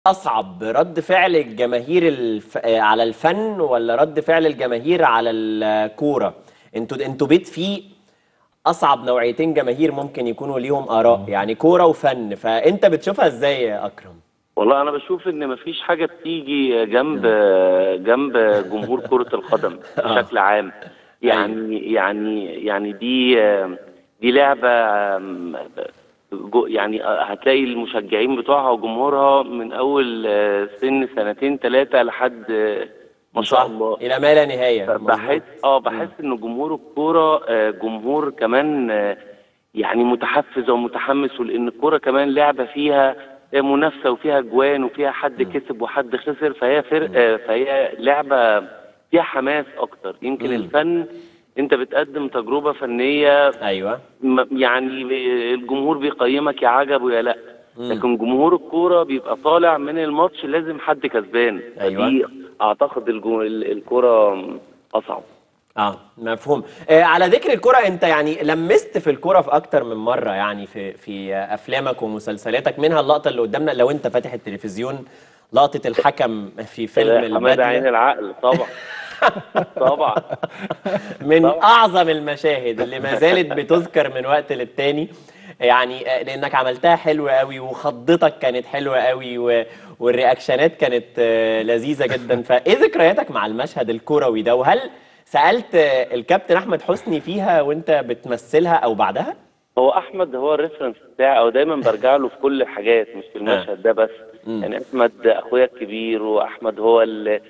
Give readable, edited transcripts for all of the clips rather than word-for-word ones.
أصعب رد فعل الجماهير على الفن ولا رد فعل الجماهير على الكورة؟ انتوا بيت فيه أصعب نوعيتين جماهير ممكن يكونوا ليهم آراء، يعني كورة وفن، فأنت بتشوفها إزاي يا أكرم؟ والله انا بشوف ان مفيش حاجه بتيجي جنب جمهور كره القدم اه. بشكل عام. ايوه. يعني دي لعبه. يعني هتلاقي المشجعين بتوعها وجمهورها من اول سن سنتين ثلاثه لحد ما شاء صح، الله. إلى ما لا نهاية، بحس مظبوط. بحس ان جمهور الكوره جمهور كمان يعني متحفز ومتحمس، ولان الكوره كمان لعبه فيها منافسه وفيها اجوان وفيها حد كسب وحد خسر، فهي فرق، فهي لعبه فيها حماس اكتر. يمكن الفن انت بتقدم تجربه فنيه، ايوه. يعني الجمهور بيقيمك يا عجب ويا لا. لكن جمهور الكوره بيبقى طالع من الماتش لازم حد كسبان، ايوه. فدي اعتقد الكوره اصعب. مفهوم. على ذكر الكرة، انت يعني لمست في الكرة في اكتر من مرة، يعني في افلامك ومسلسلاتك، منها اللقطة اللي قدامنا لو انت فاتح التلفزيون، لقطة الحكم في فيلم حماده عين البدلة. العقل طبعا. طبعا. من طبعا. اعظم المشاهد اللي ما زالت بتذكر من وقت للتاني، يعني لانك عملتها حلوة قوي وخضتك كانت حلوة قوي والرياكشنات كانت لذيذة جدا. فايه ذكرياتك مع المشهد الكروي ده؟ وهل سألت الكابتن احمد حسني فيها وانت بتمثلها او بعدها؟ هو احمد هو الريفرنس بتاعي، او دايما برجع له في كل الحاجات، مش في اه. المشهد ده بس. يعني احمد اخويا الكبير، واحمد هو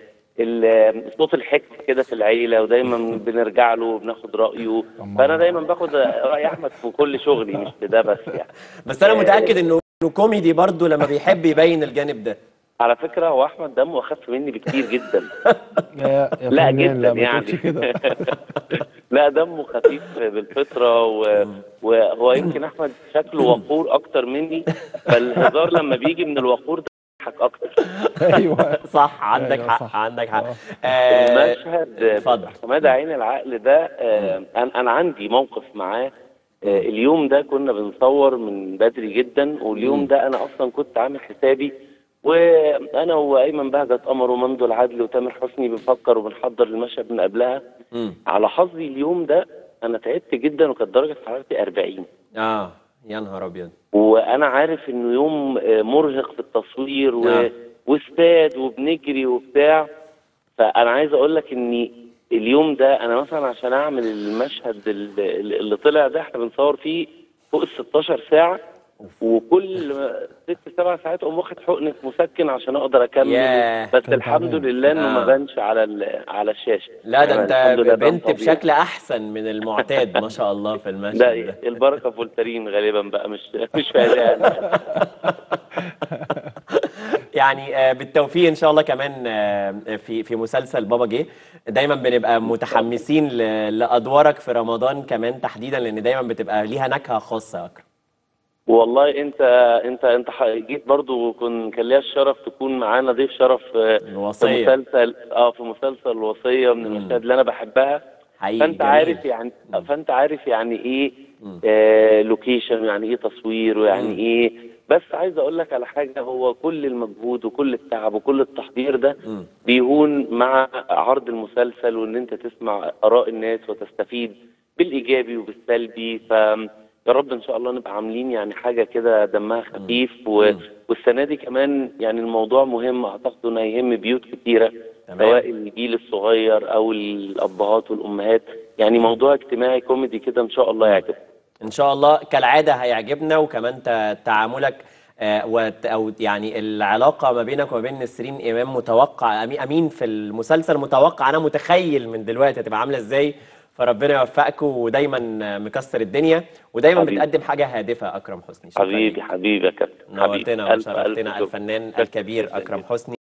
صوت الحكم كده في العيله، ودايما بنرجع له وبناخد رايه. فانا دايما باخد راي احمد في كل شغلي، مش في ده بس يعني. بس انا متأكد انه كوميدي برضو لما بيحب يبين الجانب ده. على فكره هو احمد دمه اخف مني بكتير جدا. يا لا فنان، جدا لا ما تقولش يعني. كده. لا دمه خفيف بالفطره، وهو يمكن احمد شكله وقور اكتر مني، فالهزار لما بيجي من الوقور ده بيضحك اكتر. ايوه صح، عندك ايوه حق، صح. عندك حق. المشهد اتفضل. بتاع حماده عين العقل ده، انا عندي موقف معاه. اليوم ده كنا بنصور من بدري جدا، واليوم ده انا اصلا كنت عامل حسابي، وانا وايمن بهجت قمر وممدو العدل وتامر حسني بنفكر وبنحضر المشهد من قبلها. على حظي اليوم ده انا تعبت جدا، وكانت درجه حرارتي 40. يا نهار ابيض. وانا عارف انه يوم مرهق في التصوير آه. واستاد وبنجري وبتاع. فانا عايز اقول لك ان اليوم ده انا مثلا عشان اعمل المشهد اللي طلع ده، احنا بنصور فيه فوق ال 16 ساعه، وكل 6 7 ساعات اقوم واخد حقنه مسكن عشان اقدر اكمل. ياه. بس كان الحمد تعبان. لله انه ما بانش على الشاشه. لا، ده يعني انت الحمد لله بان بنت طبيعي. بشكل احسن من المعتاد ما شاء الله في ده المشهد ده. البركه فولترين غالبا بقى، مش فاهم. يعني بالتوفيق ان شاء الله كمان في مسلسل بابا جه. دايما بنبقى متحمسين لادوارك في رمضان كمان تحديدا، لان دايما بتبقى ليها نكهة خاصة يا اكرم. والله انت جيت برضو، كان ليا الشرف تكون معانا ضيف شرف الوصية. في مسلسل الوصية، من المشاهد اللي انا بحبها. حقيقي فانت جميل. عارف يعني ايه لوكيشن، يعني ايه تصوير، ويعني ايه. بس عايز اقول لك على حاجه، هو كل المجهود وكل التعب وكل التحضير ده بيهون مع عرض المسلسل، وان انت تسمع اراء الناس وتستفيد بالايجابي وبالسلبي. يا رب ان شاء الله نبقى عاملين يعني حاجه كده دمها خفيف، والسنه دي كمان يعني الموضوع مهم، اعتقد انه هيهم بيوت كتيره. تمام. سواء الجيل الصغير او الابهات والامهات، يعني موضوع اجتماعي كوميدي كده ان شاء الله يعجبك. ان شاء الله كالعاده هيعجبنا. وكمان تعاملك او يعني العلاقه ما بينك وما بين نسرين امام متوقع، امين في المسلسل متوقع، انا متخيل من دلوقتي هتبقى عامله ازاي. فربنا يوفقكم، ودايما مكسر الدنيا، ودايما حبيبي بتقدم حاجه هادفه. اكرم حسني، شكرا حبيبي ليك. حبيبي يا كابتن، حبيبي نورتنا الف وشرفتنا شكر. الفنان شكرا الكبير جدا اكرم جدا. حسني.